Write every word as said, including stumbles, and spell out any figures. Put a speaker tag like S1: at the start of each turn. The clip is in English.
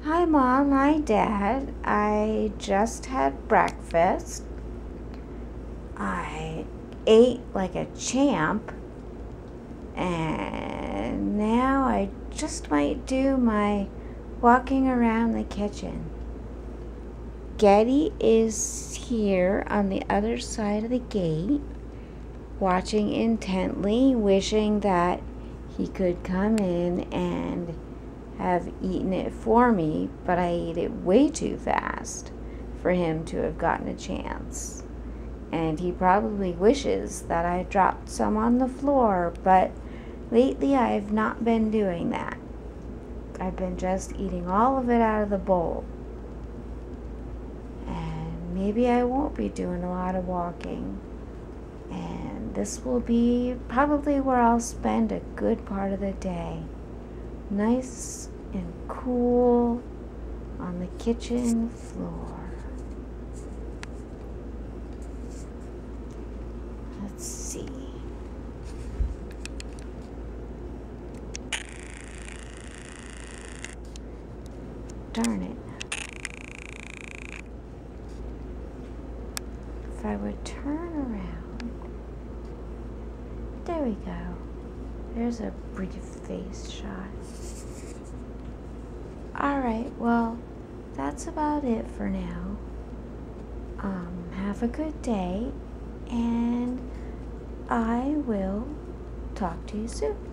S1: Hi, Mom. Hi, Dad. I just had breakfast. I ate like a champ. And now I just might do my walking around the kitchen. Getty is here on the other side of the gate, watching intently, wishing that he could come in and have eaten it for me, but I ate it way too fast for him to have gotten a chance. And he probably wishes that I dropped some on the floor, but lately I've not been doing that. I've been just eating all of it out of the bowl. And maybe I won't be doing a lot of walking. And this will be probably where I'll spend a good part of the day. Nice and cool on the kitchen floor. Let's see. Darn it. If I would turn around. There we go. There's a brief face shot. Alright, well, that's about it for now. Um, have a good day, and I will talk to you soon.